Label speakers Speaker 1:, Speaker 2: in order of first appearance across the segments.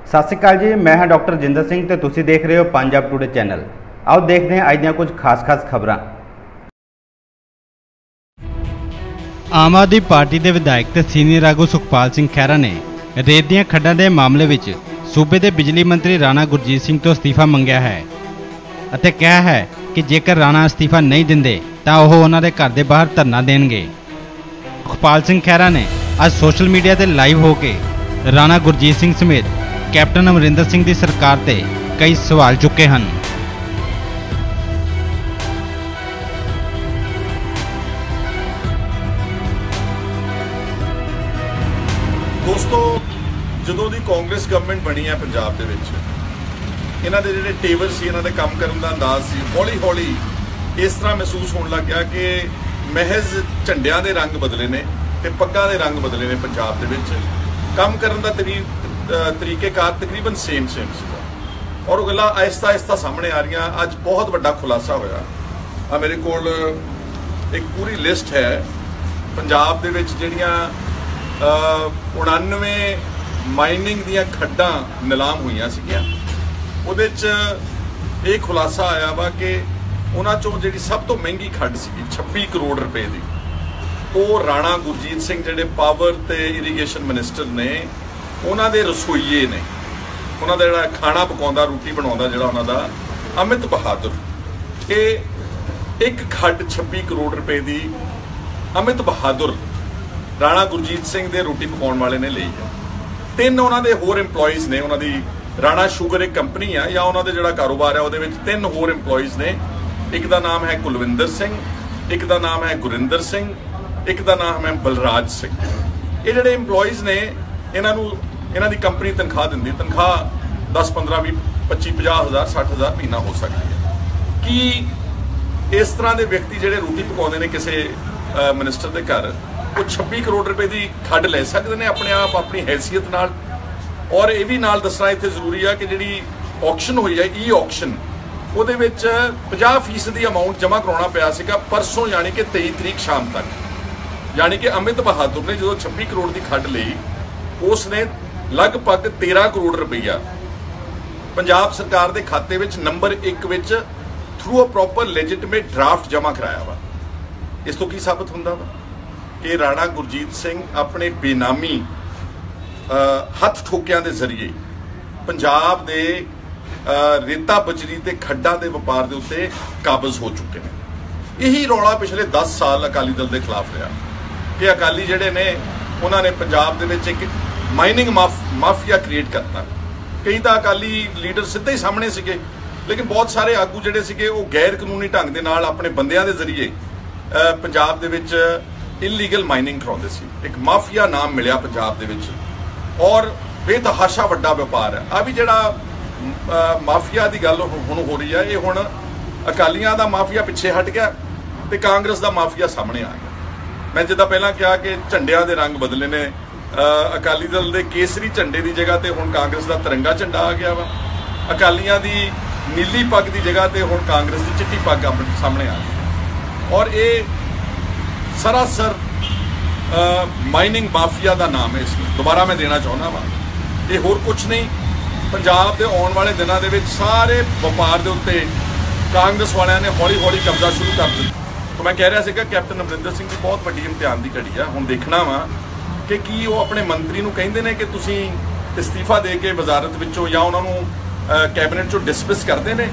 Speaker 1: सत श्री अकाल जी, मैं हाँ डॉक्टर जिंदर सिंह ते तुसीं देख रहे हो पंजाब टुडे चैनल। आओ देखते हैं अज दी कुछ खास खबरां।
Speaker 2: आम आदमी पार्टी के विधायक ते सीनियर आगू सुखपाल सिंह खैरा ने रेत दीआं खड्डां दे मामले विच सूबे के बिजली मंत्री राणा गुरजीत सिंह तो अस्तीफा मंगिया है अते कहा है कि जेकर राणा अस्तीफा नहीं दिंदे तां ओह उन्हां दे घर दे बाहर धरना देणगे। सुखपाल सिंह खैरा ने आज सोशल मीडिया ते लाइव होके राणा गुरजीत सिंह समेत कैप्टन अमरिंदर सिंह की सरकार ते कई सवाल चुके हैं।
Speaker 3: दोस्तों, ਜਦੋਂ ਦੀ ਕਾਂਗਰਸ ਗਵਰਨਮੈਂਟ ਬਣੀ ਹੈ ਪੰਜਾਬ ਦੇ ਵਿੱਚ, ਇਹਨਾਂ ਦੇ ਜਿਹੜੇ ਟੇਵਰ ਸੀ, ਇਹਨਾਂ ਦੇ ਕੰਮ ਕਰਨ ਦਾ ਅੰਦਾਜ਼ ਸੀ, ਹੌਲੀ ਹੌਲੀ ਇਸ ਤਰ੍ਹਾਂ ਮਹਿਸੂਸ ਹੋਣ ਲੱਗ ਗਿਆ ਕਿ ਮਹਿਜ਼ ਝੰਡਿਆਂ ਦੇ ਰੰਗ ਬਦਲੇ ਨੇ ਤੇ ਪੱਗਾਂ ਦੇ ਰੰਗ ਬਦਲੇ ਨੇ। ਪੰਜਾਬ ਦੇ ਵਿੱਚ ਕੰਮ ਕਰਨ ਦਾ ਤਰੀਕੇਕਾਰ ਤਕਰੀਬਨ ਸੇਮ ਸੀਗਾ ਔਰ ਉਹ ਗੱਲਾਂ ਆਹਿਸਤਾ ਆਹਿਸਤਾ ਸਾਹਮਣੇ ਆ ਰਹੀਆਂ। ਅੱਜ ਬਹੁਤ ਵੱਡਾ ਖੁਲਾਸਾ ਹੋਇਆ। ਆ ਮੇਰੇ ਕੋਲ ਇੱਕ ਪੂਰੀ ਲਿਸਟ ਹੈ ਪੰਜਾਬ ਦੇ ਵਿੱਚ ਜਿਹੜੀਆਂ 99 ਮਾਈਨਿੰਗ ਦੀਆਂ ਖੱਡਾਂ ਨਿਲਾਮ ਹੋਈਆਂ ਸੀਗੀਆਂ। ਉਹਦੇ 'ਚ ਇਹ ਖੁਲਾਸਾ ਆਇਆ ਵਾ ਕਿ ਉਹਨਾਂ 'ਚੋਂ ਜਿਹੜੀ ਸਭ ਤੋਂ ਮਹਿੰਗੀ ਖੱਡ ਸੀਗੀ 26 ਕਰੋੜ ਰੁਪਏ ਦੀ, ਉਹ ਰਾਣਾ ਗੁਰਜੀਤ ਸਿੰਘ ਜਿਹੜੇ ਪਾਵਰ ਤੇ ਇਰੀਗੇਸ਼ਨ ਮਿਨਿਸਟਰ ਨੇ, ਉਹਨਾਂ ਦੇ ਰਸੋਈਏ ਨੇ, ਉਹਨਾਂ ਦਾ ਜਿਹੜਾ ਖਾਣਾ ਪਕਾਉਂਦਾ, ਰੋਟੀ ਬਣਾਉਂਦਾ ਜਿਹੜਾ ਉਹਨਾਂ ਦਾ ਅਮਿਤ ਬਹਾਦਰ, ਇਹ ਇੱਕ ਖੱਡ 26 ਕਰੋੜ ਰੁਪਏ ਦੀ ਅਮਿਤ ਬਹਾਦਰ ਰਾਣਾ ਗੁਰਜੀਤ ਸਿੰਘ ਦੇ ਰੋਟੀ ਪਕਾਉਣ ਵਾਲੇ ਨੇ ਲਈ ਹੈ। 3 ਉਹਨਾਂ ਦੇ ਹੋਰ EMPLOYEES ਨੇ। ਉਹਨਾਂ ਦੀ ਰਾਣਾ ਸ਼ੂਗਰ ਇੱਕ ਕੰਪਨੀ ਆ ਜਾਂ ਉਹਨਾਂ ਦੇ ਜਿਹੜਾ ਕਾਰੋਬਾਰ ਹੈ ਉਹਦੇ ਵਿੱਚ 3 ਹੋਰ EMPLOYEES ਨੇ। ਇੱਕ ਦਾ ਨਾਮ ਹੈ ਕੁਲਵਿੰਦਰ ਸਿੰਘ, ਇੱਕ ਦਾ ਨਾਮ ਹੈ ਗੁਰਿੰਦਰ ਸਿੰਘ, ਇੱਕ ਦਾ ਨਾਮ ਹੈ ਬਲਰਾਜ ਸਿੰਘ। ਇਹ ਜਿਹੜੇ EMPLOYEES ਨੇ, ਇਹਨਾਂ ਦੀ ਕੰਪਨੀ ਤਨਖਾਹ ਦਿੰਦੀ। ਤਨਖਾਹ 10 15 20 25 50 ਹਜ਼ਾਰ 60 ਹਜ਼ਾਰ ਮਹੀਨਾ ਹੋ ਸਕਦੀ ਹੈ। ਕੀ ਇਸ ਤਰ੍ਹਾਂ ਦੇ ਵਿਅਕਤੀ ਜਿਹੜੇ ਰੋਟੀ ਪਕਾਉਂਦੇ ਨੇ ਕਿਸੇ ਮਿਨਿਸਟਰ ਦੇ ਘਰ, ਉਹ 26 ਕਰੋੜ ਰੁਪਏ ਦੀ ਖੱਡ ਲੈ ਸਕਦੇ ਨੇ ਆਪਣੇ ਆਪ, ਆਪਣੀ ਹੈਸੀਅਤ ਨਾਲ? ਔਰ ਇਹ ਵੀ ਨਾਲ ਦੱਸਣਾ ਇੱਥੇ ਜ਼ਰੂਰੀ ਆ ਕਿ ਜਿਹੜੀ ਆਕਸ਼ਨ ਹੋਈ ਹੈ, ਆਕਸ਼ਨ, ਉਹਦੇ ਵਿੱਚ 50% ਦੀ ਅਮਾਊਂਟ ਜਮ੍ਹਾਂ ਕਰਾਉਣਾ ਪਿਆ ਸੀਗਾ ਪਰਸੋਂ, ਯਾਨੀ ਕਿ 23 ਤਰੀਕ ਸ਼ਾਮ ਤੱਕ। ਯਾਨੀ ਕਿ ਅਮਿਤ ਬਹਾਦਰ ਨੇ ਜਦੋਂ 26 ਕਰੋੜ ਦੀ ਖੱਡ ਲਈ, ਉਸ ਨੇ ਲਗਭਗ 13 ਕਰੋੜ ਰੁਪਈਆ ਪੰਜਾਬ ਸਰਕਾਰ ਦੇ ਖਾਤੇ ਵਿੱਚ ਨੰਬਰ 1 ਵਿੱਚ through a proper legitimate draft ਜਮ੍ਹਾਂ ਕਰਾਇਆ ਵਾ। ਇਸ ਤੋਂ ਕੀ ਸਾਬਤ ਹੁੰਦਾ ਵਾ ਕਿ ਰਾਣਾ ਗੁਰਜੀਤ ਸਿੰਘ ਆਪਣੇ ਬੇਨਾਮੀ ਹੱਥ ਠੋਕਿਆਂ ਦੇ ਜ਼ਰੀਏ ਪੰਜਾਬ ਦੇ ਰੇਤਾ ਬਜਰੀ ਤੇ ਖੱਡਾਂ ਦੇ ਵਪਾਰ ਦੇ ਉੱਤੇ ਕਾਬਜ਼ ਹੋ ਚੁੱਕੇ ਨੇ। ਇਹੀ ਰੌਲਾ ਪਿਛਲੇ 10 ਸਾਲ ਅਕਾਲੀ ਦਲ ਦੇ ਖਿਲਾਫ ਰਿਹਾ ਕਿ ਅਕਾਲੀ ਜਿਹੜੇ ਨੇ, ਉਹਨਾਂ ਨੇ ਪੰਜਾਬ ਦੇ ਵਿੱਚ ਇੱਕ ਮਾਈਨਿੰਗ ਮਾਫੀਆ ਕ੍ਰੀਏਟ ਕਰਤਾ। ਕਈ ਤਾਂ ਅਕਾਲੀ ਲੀਡਰ ਸਿੱਧੇ ਹੀ ਸਾਹਮਣੇ ਸੀਗੇ, ਲੇਕਿਨ ਬਹੁਤ ਸਾਰੇ ਆਗੂ ਜਿਹੜੇ ਸੀਗੇ ਉਹ ਗੈਰ ਕਾਨੂੰਨੀ ਢੰਗ ਦੇ ਨਾਲ ਆਪਣੇ ਬੰਦਿਆਂ ਦੇ ਜ਼ਰੀਏ ਪੰਜਾਬ ਦੇ ਵਿੱਚ ਇਲੀਗਲ ਮਾਈਨਿੰਗ ਕਰਾਉਂਦੇ ਸੀ। ਇੱਕ ਮਾਫੀਆ ਨਾਮ ਮਿਲਿਆ ਪੰਜਾਬ ਦੇ ਵਿੱਚ ਔਰ ਬੇਤਹਾਸ਼ਾ ਵੱਡਾ ਵਪਾਰ ਹੈ। ਆ ਵੀ ਜਿਹੜਾ ਮਾਫੀਆ ਦੀ ਗੱਲ ਹੁਣ ਹੋ ਰਹੀ ਹੈ, ਇਹ ਹੁਣ ਅਕਾਲੀਆਂ ਦਾ ਮਾਫੀਆ ਪਿੱਛੇ ਹਟ ਗਿਆ ਤੇ ਕਾਂਗਰਸ ਦਾ ਮਾਫੀਆ ਸਾਹਮਣੇ ਆ ਗਿਆ। ਮੈਂ ਜਿੱਦਾਂ ਪਹਿਲਾਂ ਕਿਹਾ ਕਿ ਝੰਡਿਆਂ ਦੇ ਰੰਗ ਬਦਲੇ ਨੇ। ਅਕਾਲੀ ਦਲ ਦੇ ਕੇਸਰੀ ਝੰਡੇ ਦੀ ਜਗ੍ਹਾ ਤੇ ਹੁਣ ਕਾਂਗਰਸ ਦਾ ਤਿਰੰਗਾ ਝੰਡਾ ਆ ਗਿਆ ਵਾ। ਅਕਾਲੀਆਂ ਦੀ ਨੀਲੀ ਪੱਗ ਦੀ ਜਗ੍ਹਾ ਤੇ ਹੁਣ ਕਾਂਗਰਸ ਦੀ ਚਿੱਟੀ ਪੱਗ ਆਪਣੇ ਸਾਹਮਣੇ ਆ ਗਈ ਔਰ ਇਹ ਸਰਾਸਰ ਮਾਈਨਿੰਗ ਮਾਫੀਆ ਦਾ ਨਾਮ ਹੈ। ਇਸ ਨੂੰ ਦੁਬਾਰਾ ਮੈਂ ਦੇਣਾ ਚਾਹੁੰਦਾ ਵਾ, ਇਹ ਹੋਰ ਕੁਝ ਨਹੀਂ। ਪੰਜਾਬ ਦੇ ਆਉਣ ਵਾਲੇ ਦਿਨਾਂ ਦੇ ਵਿੱਚ ਸਾਰੇ ਵਪਾਰ ਦੇ ਉੱਤੇ ਕਾਂਗਰਸ ਵਾਲਿਆਂ ਨੇ ਹੌਲੀ ਹੌਲੀ ਕਬਜ਼ਾ ਸ਼ੁਰੂ ਕਰ ਦਿੱਤਾ। ਤਾਂ ਮੈਂ ਕਹਿ ਰਿਹਾ ਸੀਗਾ ਕੈਪਟਨ ਅਮਰਿੰਦਰ ਸਿੰਘ ਦੀ ਬਹੁਤ ਵੱਡੀ ਇਮਤਿਹਾਨ ਦੀ ਘੜੀ ਆ। ਹੁਣ ਦੇਖਣਾ ਵਾ ਕਿ ਕੀ ਉਹ ਆਪਣੇ ਮੰਤਰੀ ਨੂੰ ਕਹਿੰਦੇ ਨੇ ਕਿ ਤੁਸੀਂ ਇਸਤੀਫਾ ਦੇ ਕੇ ਵਜ਼ਾਰਤ ਵਿੱਚੋਂ ਜਾਂ ਉਹਨਾਂ ਨੂੰ ਕੈਬਨਿਟ ਚੋਂ ਡਿਸਮਿਸ ਕਰਦੇ ਨੇ।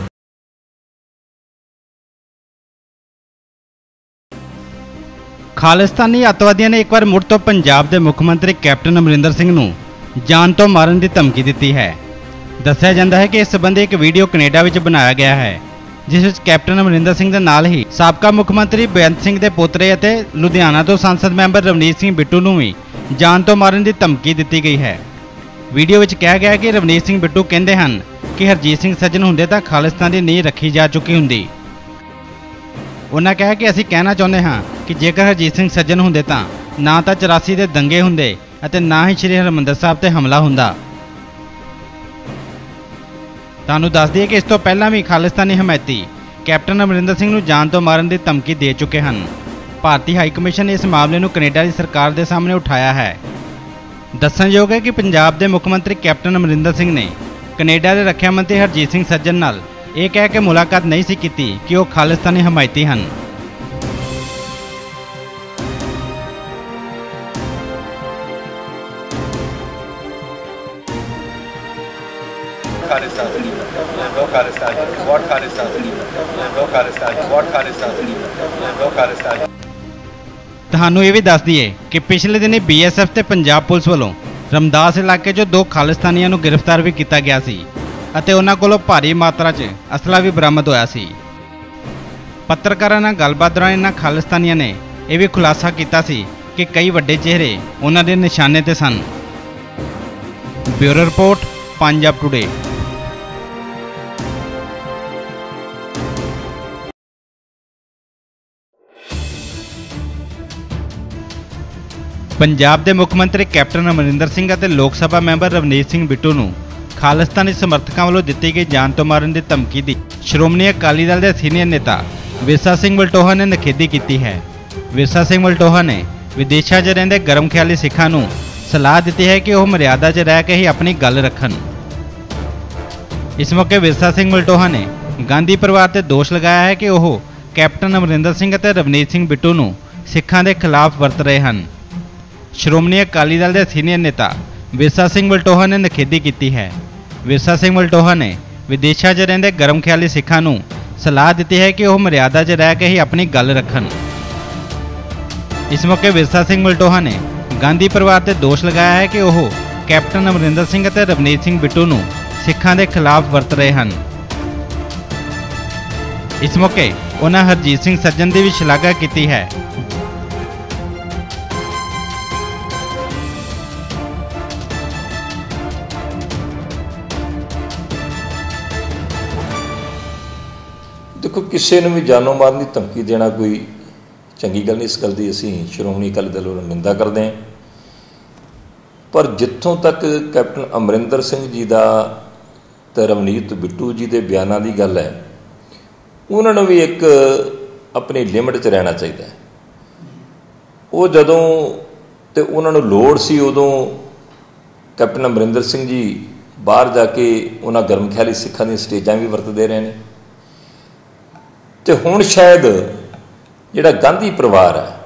Speaker 2: ਖਾਲਿਸਤਾਨੀ ਅੱਤਵਾਦੀਆਂ ਨੇ ਇੱਕ ਵਾਰ ਮੁੜ ਤੋਂ ਪੰਜਾਬ ਦੇ ਮੁੱਖ ਮੰਤਰੀ ਕੈਪਟਨ ਅਮਰਿੰਦਰ ਸਿੰਘ ਨੂੰ ਜਾਨ ਤੋਂ ਮਾਰਨ ਦੀ ਧਮਕੀ ਦਿੱਤੀ ਹੈ। ਦੱਸਿਆ ਜਾਂਦਾ ਹੈ ਕਿ ਇਸ ਸੰਬੰਧੀ ਇੱਕ ਵੀਡੀਓ ਕੈਨੇਡਾ ਵਿੱਚ ਬਣਾਇਆ ਗਿਆ ਹੈ, ਜਿਸ ਵਿੱਚ ਕੈਪਟਨ ਅਮਰਿੰਦਰ ਸਿੰਘ ਦੇ ਨਾਲ ਹੀ ਸਾਬਕਾ ਮੁੱਖ ਮੰਤਰੀ ਬੇਅੰਤ ਸਿੰਘ ਦੇ ਪੋਤਰੇ ਅਤੇ ਲੁਧਿਆਣਾ ਤੋਂ ਸੰਸਦ ਮੈਂਬਰ ਰਵਨੀਤ ਸਿੰਘ ਬਿੱਟੂ ਨੂੰ ਵੀ ਜਾਨ ਤੋਂ ਮਾਰਨ ਦੀ ਧਮਕੀ ਦਿੱਤੀ ਗਈ ਹੈ। ਵੀਡੀਓ ਵਿੱਚ ਕਿਹਾ ਗਿਆ ਕਿ ਰਵਨੀਤ ਸਿੰਘ ਬਿੱਟੂ ਕਹਿੰਦੇ ਹਨ ਕਿ ਹਰਜੀਤ ਸਿੰਘ ਸੱਜਣ ਹੁੰਦੇ ਤਾਂ ਖਾਲਿਸਤਾਨ ਦੀ ਨੀਂਹ ਰੱਖੀ ਜਾ ਚੁੱਕੀ ਹੁੰਦੀ। ਉਹਨਾਂ ਕਿਹਾ ਕਿ ਅਸੀਂ ਕਹਿਣਾ ਚਾਹੁੰਦੇ ਹਾਂ ਕਿ ਜੇਕਰ ਹਰਜੀਤ ਸਿੰਘ ਸੱਜਣ ਹੁੰਦੇ ਤਾਂ ਨਾ ਤਾਂ 84 ਦੇ ਦੰਗੇ ਹੁੰਦੇ ਅਤੇ ਨਾ ਹੀ ਸ਼੍ਰੀ ਹਰਿਮੰਦਰ ਸਾਹਿਬ ਤੇ ਹਮਲਾ ਹੁੰਦਾ। ਤੁਹਾਨੂੰ ਦੱਸ ਦਈਏ ਕਿ ਇਸ ਤੋਂ ਪਹਿਲਾਂ ਵੀ ਖਾਲਿਸਤਾਨੀ ਹਮਾਇਤੀ ਕੈਪਟਨ ਅਮਰਿੰਦਰ ਸਿੰਘ ਨੂੰ ਜਾਨ ਤੋਂ ਮਾਰਨ ਦੀ ਧਮਕੀ ਦੇ ਚੁੱਕੇ ਹਨ। ਭਾਰਤੀ ਹਾਈ ਕਮਿਸ਼ਨ ਨੇ ਇਸ ਮਾਮਲੇ ਨੂੰ ਕੈਨੇਡਾ ਦੀ ਸਰਕਾਰ ਦੇ ਸਾਹਮਣੇ ਉਠਾਇਆ ਹੈ। ਦੱਸਣਯੋਗ ਹੈ ਕਿ ਪੰਜਾਬ ਦੇ ਮੁੱਖ ਮੰਤਰੀ ਕੈਪਟਨ ਅਮਰਿੰਦਰ ਸਿੰਘ ਨੇ ਕੈਨੇਡਾ ਦੇ ਰੱਖਿਆ ਮੰਤਰੀ ਹਰਜੀਤ ਸਿੰਘ ਸੱਜਣ ਨਾਲ ਇਹ ਕਹਿ ਕੇ ਮੁਲਾਕਾਤ ਨਹੀਂ ਸੀ ਕੀਤੀ ਕਿ ਉਹ ਖਾਲਿਸਤਾਨੀ ਹਮਾਇਤੀ ਹਨ। ਤੁਹਾਨੂੰ ਇਹ ਵੀ ਦੱਸ ਦਈਏ ਕਿ ਪਿਛਲੇ ਦਿਨੀ BSF ਤੇ ਪੰਜਾਬ ਪੁਲਿਸ ਵੱਲੋਂ ਰਮਦਾਸ ਇਲਾਕੇ 'ਚੋਂ 2 ਖਾਲਿਸਤਾਨੀਆਂ ਨੂੰ ਗ੍ਰਿਫਤਾਰ ਵੀ ਕੀਤਾ ਗਿਆ ਸੀ ਅਤੇ ਉਹਨਾਂ ਕੋਲੋਂ ਭਾਰੀ ਮਾਤਰਾ 'ਚ ਅਸਲਾ ਵੀ ਬਰਾਮਦ ਹੋਇਆ ਸੀ। ਪੱਤਰਕਾਰਾਂ ਨਾਲ ਗੱਲਬਾਤ ਦੌਰਾਨ ਇਹਨਾਂ ਖਾਲਿਸਤਾਨੀਆਂ ਨੇ ਇਹ ਵੀ ਖੁਲਾਸਾ ਕੀਤਾ ਸੀ ਕਿ ਕਈ ਵੱਡੇ ਚਿਹਰੇ ਉਹਨਾਂ ਦੇ ਨਿਸ਼ਾਨੇ ਤੇ ਸਨ। Bureau report, Punjab today. Punjab ਦੇ ਮੁੱਖ ਮੰਤਰੀ ਕੈਪਟਨ ਅਮਰਿੰਦਰ ਸਿੰਘ ਅਤੇ ਲੋਕ ਸਭਾ ਮੈਂਬਰ ਰਵਨੀਤ ਸਿੰਘ ਬਿੱਟੂ ਨੂੰ ਖਾਲਿਸਤਾਨੀ ਸਮਰਥਕਾਂ ਵੱਲੋਂ ਦਿੱਤੀ ਗਈ ਜਾਨ ਤੋਂ ਮਾਰਨ ਦੀ ਧਮਕੀ ਦੀ ਸ਼੍ਰੋਮਣੀ ਅਕਾਲੀ ਦਲ ਦੇ ਸੀਨੀਅਰ ਨੇਤਾ ਵਿਰਸਾ ਸਿੰਘ ਵਲਟੋਹਾ ਨੇ ਨਿਖੇਧੀ ਕੀਤੀ ਹੈ। ਵਿਰਸਾ ਸਿੰਘ ਵਲਟੋਹਾ ਨੇ ਵਿਦੇਸ਼ਾਂ 'ਚ ਰਹਿੰਦੇ ਗਰਮ ਖਿਆਲੀ ਸਿੱਖਾਂ ਨੂੰ ਸਲਾਹ ਦਿੱਤੀ ਹੈ ਕਿ ਉਹ ਮਰਿਆਦਾ 'ਚ ਰਹਿ ਕੇ ਹੀ ਆਪਣੀ ਗੱਲ ਰੱਖਣ। ਇਸ ਮੌਕੇ ਵਿਰਸਾ ਸਿੰਘ ਵਲਟੋਹਾ ਨੇ ਗਾਂਧੀ ਪਰਿਵਾਰ ਤੇ ਦੋਸ਼ ਲਗਾਇਆ ਹੈ ਕਿ ਉਹ ਕੈਪਟਨ ਅਮਰਿੰਦਰ ਸਿੰਘ ਅਤੇ ਰਵਨੀਤ ਸਿੰਘ ਬਿੱਟੂ ਨੂੰ ਸਿੱਖਾਂ ਦੇ ਖਿਲਾਫ ਵਰਤ ਰਹੇ ਹਨ। ਸ਼੍ਰੋਮਣੀ ਅਕਾਲੀ ਦਲ ਦੇ ਸੀਨੀਅਰ ਨੇਤਾ ਵਿਰਸਾ ਸਿੰਘ ਵਲਟੋਹਾ ਨੇ ਨਿਖੇਧੀ ਕੀਤੀ ਹੈ। ਵਿਰਸਾ ਸਿੰਘ ਵਲਟੋਹਾ ਨੇ ਵਿਦੇਸ਼ਾਂ 'ਚ ਰਹਿੰਦੇ ਗਰਮ ਖਿਆਲੀ ਸਿੱਖਾਂ ਨੂੰ ਸਲਾਹ ਦਿੱਤੀ ਹੈ ਕਿ ਉਹ ਮਰਿਆਦਾ 'ਚ ਰਹਿ ਕੇ ਹੀ ਆਪਣੀ ਗੱਲ ਰੱਖਣ। ਇਸ ਮੌਕੇ ਵਿਰਸਾ ਸਿੰਘ ਵਲਟੋਹਾ ਨੇ ਗਾਂਧੀ ਪਰਿਵਾਰ ਤੇ ਦੋਸ਼ ਲਗਾਇਆ ਹੈ ਕਿ ਉਹ ਕੈਪਟਨ ਅਮਰਿੰਦਰ ਸਿੰਘ ਅਤੇ ਰਵਨੀਤ ਸਿੰਘ ਬਿੱਟੂ ਨੂੰ ਸਿੱਖਾਂ ਦੇ ਖਿਲਾਫ ਵਰਤ ਰਹੇ ਹਨ। ਇਸ ਮੌਕੇ ਉਹਨਾਂ ਹਰਜੀਤ ਸਿੰਘ ਸੱਜਣ ਦੀ ਵੀ ਸ਼ਲਾਘਾ ਕੀਤੀ ਹੈ।
Speaker 4: देखो, किसी ने भी जानो मारन की धमकी देना कोई चंगी गल नहीं। इस गल की असीं श्रोमणी अकाली दल वालों निंदा करते हैं, पर जितों तक कैप्टन अमरिंदर सिंह जी का तो रवनीत बिट्टू जी के बयानों की गल है, उन्होंने भी एक अपनी लिमिट च रहना चाहिए। वो जदों तो उन्होंने लोड़ सी उदों कैप्टन अमरिंदर सिंह जी बाहर जाके उन्होंने गर्म ख्याली सिखा दी स्टेजां भी वरतते रहे हैं, तो हुण शायद जिहड़ा गांधी परिवार है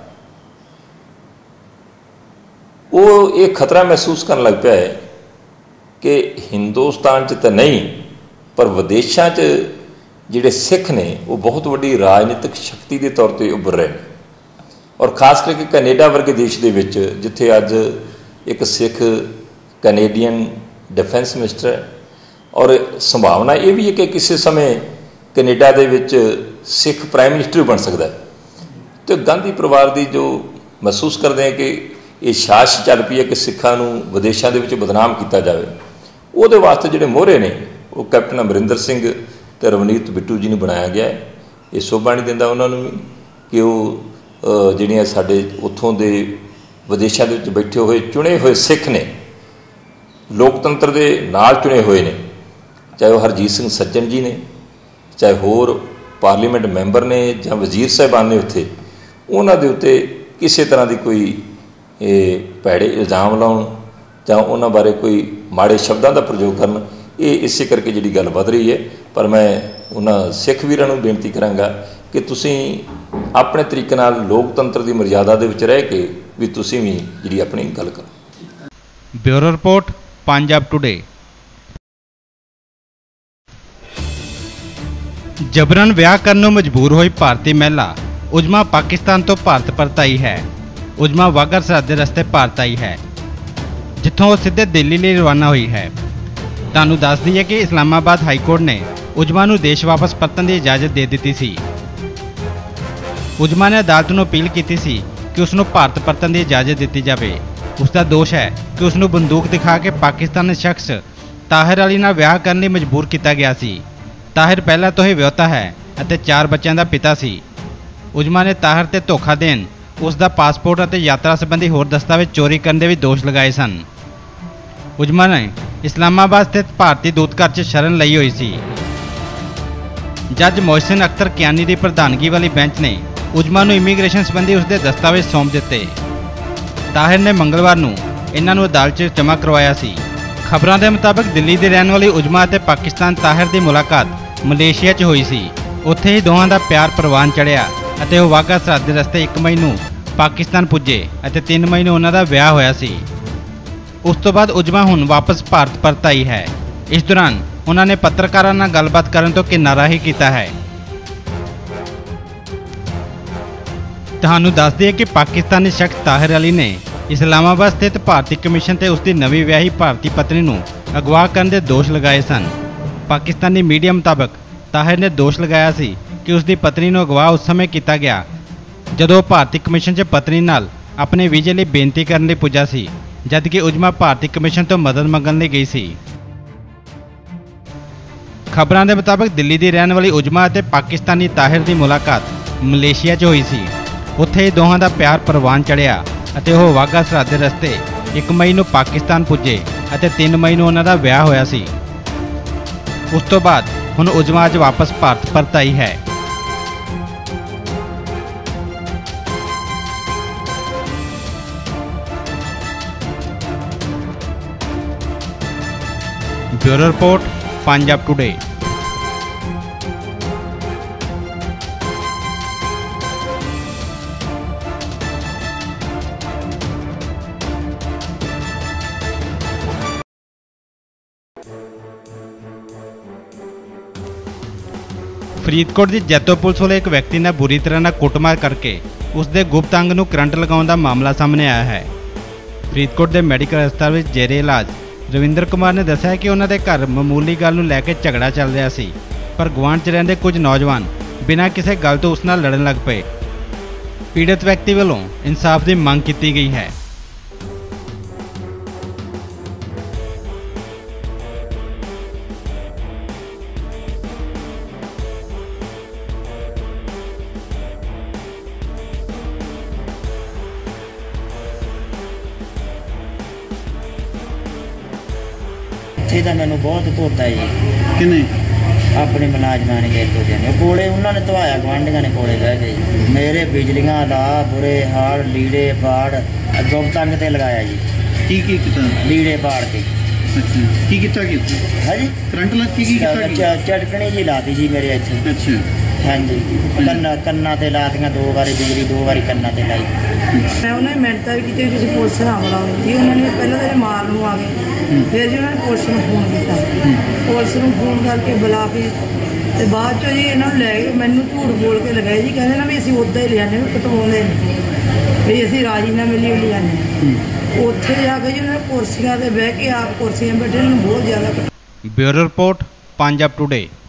Speaker 4: वो ये खतरा महसूस करन लग पिया है कि हिंदुस्तान च तो नहीं पर विदेशों च जिहड़े सिख ने वो बहुत वड्डी राजनीतिक शक्ति के तौर पर उभर रहे हैं। और खास करके कनेडा वर्गे देश के विच जिथे अज एक सिख कैनेडियन डिफेंस मिनिस्टर है, और संभावना ये भी है कि किसी समय कनेडा दे विच सिख प्राइम मिनिस्टर भी बन सकता है। तो गांधी परिवार की जो महसूस करते हैं कि ये साजिश चल पई है कि सिखा नूं विदेशों के बदनाम किया जाए, वो वास्ते जिहड़े मोहरे ने वो कैप्टन अमरिंदर सिंह तो रवनीत बिट्टू जी ने बनाया गया है। ये शोभा नहीं दिंदा उन्होंने भी कि वो जिहड़ियां साडे उत्थों दे विदेशों के बैठे हुए चुने हुए सिख ने, लोकतंत्र के नाल चुने हुए ने, चाहे वह हरजीत सिंह सज्जन जी ने, चाहे होर पार्लीमेंट मैंबर ने या वजीर साहबान ने, उत्थे उन्हां दे उत्ते किसी तरह की कोई भैड़े इल्जाम लाउण जां उन्हां बारे कोई माड़े शब्दों का प्रयोग करन, ये इसे करके जिहड़ी गल वध रही है। पर मैं उन्हां सिख वीरां नूं बेनती करांगा कि तुसीं अपने तरीके नाल लोकतंत्र की मर्यादा दे विच रह के भी तुसीं भी जिहड़ी अपनी गल करो।
Speaker 2: Bureau report, Punjab today. जबरन विआह करन नूं मजबूर होई भारतीय महिला उजमा पाकिस्तान तो भारत परत आई है। उजमा वाघा सरहद के रस्ते भारत आई है, जिथों वो सीधे दिल्ली लिए रवाना हुई है। तुहानूं दस दईए कि इस्लामाबाद हाईकोर्ट ने उजमा नूं देश वापस परतन की इजाजत दे दी सी। उजमा ने अदालत नूं अपील की सी कि उसनूं भारत परतन की इजाजत दी जाए। उसका दोष है कि उसनूं बंदूक दिखा के पाकिस्तानी शख्स ताहिर अली नाल विआह करने मजबूर किया गया सी। ताहिर पहला तो ही विआहता है और 4 बच्चों का पिता सी। उजमा ने ताहिर ते धोखा देन, उसका पासपोर्ट और यात्रा संबंधी होर दस्तावेज चोरी करने के भी दोष लगाए सन। उजमा ने इस्लामाबाद स्थित भारतीय दूतघर च शरण लई हुई सी। जज मोहसिन अख्तर कियानी की प्रधानगी वाली बेंच ने उजमा नूं इमीग्रेशन संबंधी उसके दस्तावेज सौंप दिते। ताहिर ने मंगलवार नूं ਇਹਨਾਂ ਨੂੰ ਅਦਾਲਤ 'ਚ ਜਮ੍ਹਾਂ ਕਰਵਾਇਆ ਸੀ। ਖਬਰਾਂ ਦੇ ਮੁਤਾਬਕ ਦਿੱਲੀ ਦੇ ਰਹਿਣ ਵਾਲੀ ਉਜਮਾ ਅਤੇ ਪਾਕਿਸਤਾਨ ਤਾਹਿਰ ਦੀ ਮੁਲਾਕਾਤ ਮਲੇਸ਼ੀਆ 'ਚ ਹੋਈ ਸੀ। ਉੱਥੇ ਹੀ ਦੋਹਾਂ ਦਾ ਪਿਆਰ ਪ੍ਰਵਾਨ ਚੜ੍ਹਿਆ ਅਤੇ ਉਹ ਵਾਘਾ ਸਰਹੱਦ ਦੇ ਰਸਤੇ 1 ਮਈ ਨੂੰ ਪਾਕਿਸਤਾਨ ਪੁੱਜੇ ਅਤੇ 3 ਮਈ ਨੂੰ ਉਹਨਾਂ ਦਾ ਵਿਆਹ ਹੋਇਆ ਸੀ। ਉਸ ਤੋਂ ਬਾਅਦ ਉਜਮਾ ਹੁਣ ਵਾਪਸ ਭਾਰਤ ਪਰਤ ਆਈ ਹੈ। ਇਸ ਦੌਰਾਨ ਉਹਨਾਂ ਨੇ ਪੱਤਰਕਾਰਾਂ ਨਾਲ ਗੱਲਬਾਤ ਕਰਨ ਤੋਂ ਕਿਨਾਰਾ ਹੀ ਕੀਤਾ ਹੈ। ਤੁਹਾਨੂੰ ਦੱਸ ਦਈਏ ਕਿ ਪਾਕਿਸਤਾਨੀ ਸ਼ਖਸ ਤਾਹਿਰ ਅਲੀ ਨੇ ਇਸਲਾਮਾਬਾਦ ਸਥਿਤ ਭਾਰਤੀ ਕਮਿਸ਼ਨ ਤੇ ਉਸ ਦੀ ਨਵੀਂ ਵਿਆਹੀ ਭਾਰਤੀ ਪਤਨੀ ਨੂੰ ਅਗਵਾ ਕਰਨ ਦੇ ਦੋਸ਼ ਲਗਾਏ ਸਨ। ਪਾਕਿਸਤਾਨੀ ਮੀਡੀਆ ਮੁਤਾਬਕ ਤਾਹਿਰ ਨੇ ਦੋਸ਼ ਲਗਾਇਆ ਸੀ ਕਿ ਉਸ ਦੀ ਪਤਨੀ ਨੂੰ ਅਗਵਾ ਉਸ ਸਮੇਂ ਕੀਤਾ ਗਿਆ ਜਦੋਂ ਉਹ ਭਾਰਤੀ ਕਮਿਸ਼ਨ 'ਚ ਪਤਨੀ ਨਾਲ ਆਪਣੇ ਵੀਜ਼ੇ ਲਈ ਬੇਨਤੀ ਕਰਨ ਲਈ ਪੁੱਜਾ ਸੀ, ਜਦਕਿ ਉਜਮਾ ਭਾਰਤੀ ਕਮਿਸ਼ਨ ਤੋਂ ਮਦਦ ਮੰਗਣ ਲਈ ਗਈ ਸੀ। ਖਬਰਾਂ ਦੇ ਮੁਤਾਬਕ ਦਿੱਲੀ ਦੀ ਰਹਿਣ ਵਾਲੀ ਉਜਮਾ ਅਤੇ ਪਾਕਿਸਤਾਨੀ ਤਾਹਿਰ ਦੀ ਮੁਲਾਕਾਤ ਮਲੇਸ਼ੀਆ 'ਚ ਹੋਈ ਸੀ। ਉੱਥੇ ਹੀ ਦੋਹਾਂ ਦਾ ਪਿਆਰ ਪ੍ਰਵਾਨ ਚੜ੍ਹਿਆ ਅਤੇ ਉਹ ਵਾਘਾ ਸਰਹੱਦ ਦੇ ਰਸਤੇ 1 ਮਈ ਨੂੰ ਪਾਕਿਸਤਾਨ ਪੁੱਜੇ ਅਤੇ 3 ਮਈ ਨੂੰ ਉਹਨਾਂ ਦਾ ਵਿਆਹ ਹੋਇਆ ਸੀ। ਉਸ ਤੋਂ ਬਾਅਦ ਹੁਣ ਉਜਮਾ ਅੱਜ ਵਾਪਸ ਭਾਰਤ ਪਰਤ ਆਈ ਹੈ। Bureau report, Punjab today. Faridkot ਦੀ ਜੈਤੋ ਪੁਲਿਸ ਵੱਲੋਂ ਇੱਕ ਵਿਅਕਤੀ ਨਾਲ ਬੁਰੀ ਤਰ੍ਹਾਂ ਨਾਲ ਕੁੱਟਮਾਰ ਕਰਕੇ ਉਸ ਦੇ ਗੁਪਤ ਅੰਗ ਨੂੰ ਕਰੰਟ ਲਗਾਉਣ ਦਾ ਮਾਮਲਾ ਸਾਹਮਣੇ ਆਇਆ ਹੈ। ਫਰੀਦਕੋਟ ਦੇ ਮੈਡੀਕਲ ਹਸਪਤਾਲ ਵਿੱਚ ਜੇਰੇ ਇਲਾਜ ਰਵਿੰਦਰ ਕੁਮਾਰ ਨੇ ਦੱਸਿਆ ਕਿ ਉਹਨਾਂ ਦੇ ਘਰ ਮਾਮੂਲੀ ਗੱਲ ਨੂੰ ਲੈ ਕੇ ਝਗੜਾ ਚੱਲ ਰਿਹਾ ਸੀ, ਪਰ ਗੁਆਂਢ 'ਚ ਰਹਿੰਦੇ ਕੁਝ ਨੌਜਵਾਨ ਬਿਨਾਂ ਕਿਸੇ ਗੱਲ ਤੋਂ ਉਸ ਨਾਲ ਲੜਨ ਲੱਗ ਪਏ। ਪੀੜਤ ਵਿਅਕਤੀ ਵੱਲੋਂ ਇਨਸਾਫ ਦੀ ਮੰਗ ਕੀਤੀ ਗਈ ਹੈ।
Speaker 5: ਇੱਥੇ ਤਾਂ ਮੈਨੂੰ ਬਹੁਤ ਧੋਤਾ ਜੀ।
Speaker 6: ਕਿੰਨੇ
Speaker 5: ਆਪਣੇ ਮੁਲਾਜ਼ਮਾਂ ਨੇ ਗਏ ਨੇ ਕੋਲੇ, ਉਹਨਾਂ ਨੇ ਧਵਾਇਆ, ਗੁਆਂਢੀਆਂ ਨੇ ਕੋਲੇ ਬਹਿ ਗਏ। ਮੇਰੇ ਬਿਜਲੀਆਂ ਦਾ ਬੁਰੇ ਹਾਲ, ਲੀੜੇ ਪਾੜ, ਗੁਪਤ ਅੰਗ ਤੇ ਲਗਾਇਆ ਜੀ।
Speaker 6: ਕੀ ਕੀਤਾ?
Speaker 5: ਲੀੜੇ ਪਾੜ ਕੇ।
Speaker 6: ਅੱਛਾ, ਕੀ ਕੀਤਾ?
Speaker 5: ਹਾਂਜੀ,
Speaker 6: ਕਰੰਟ ਲੱਗ ਕੀ ਕੀਤਾ?
Speaker 5: ਝਟਕਣੀ ਜੀ ਲਾਤੀ ਜੀ ਮੇਰੇ ਇੱਥੇ।
Speaker 6: ਅੱਛਾ,
Speaker 5: ਹਾਂਜੀ, ਕੰਨਾਂ ਤੇ ਲਾਤੀਆਂ 2 ਵਾਰੀ ਬਿਜਲੀ, 2 ਵਾਰੀ ਕੰਨਾਂ ਤੇ ਲਾਈ।
Speaker 7: ਮੈਂ ਉਹਨਾਂ ਨੇ ਮਿਹਨਤਾਂ ਵੀ ਕੀਤੀ, ਕਿਸੇ ਪੁਲਿਸ ਨਾਲ ਹਮਲਾ ਹੋਈ। ਉਹਨਾਂ ਨੇ ਪਹਿਲਾਂ ਤਾਂ ਮਾਰਨ ਨੂੰ ਆ ਗਏ, ਫਿਰ ਜੀ ਉਹਨਾਂ ਨੇ ਪੁਲਿਸ ਨੂੰ ਫੋਨ ਕੀਤਾ। ਪੁਲਿਸ ਨੂੰ ਫੋਨ ਕਰਕੇ ਬੁਲਾ ਕੇ ਤੇ ਬਾਅਦ 'ਚੋਂ ਜੀ ਇਹਨਾਂ ਨੂੰ ਲੈ ਗਏ। ਮੈਨੂੰ ਝੂਠ ਬੋਲ ਕੇ ਲਗਾਏ ਜੀ, ਕਹਿੰਦੇ ਨਾ ਵੀ ਅਸੀਂ ਉੱਦਾਂ ਹੀ ਲਿਆਉਂਦੇ, ਵੀ ਕਟਵਾਉਂਦੇ ਨਹੀਂ, ਵੀ ਅਸੀਂ ਰਾਜੀਨਾਮੇ ਲਈ ਲਿਆਉਂਦੇ। ਉੱਥੇ ਜਾ ਕੇ ਜੀ ਉਹਨਾਂ ਨੇ ਕੁਰਸੀਆਂ 'ਤੇ ਬਹਿ ਕੇ ਆਪ ਕੁਰਸੀਆਂ ਬੈਠੇ, ਇਹਨਾਂ ਨੂੰ ਬਹੁਤ ਜ਼ਿਆਦਾ।
Speaker 2: Bureau report, Punjab today.